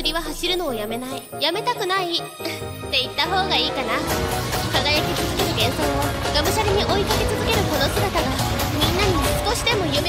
りは走るのをやめない、やめたくないって言った方がいいかな。輝き続ける幻想をがむしゃらに追いかけ続けるこの姿が、みんなに少しでも夢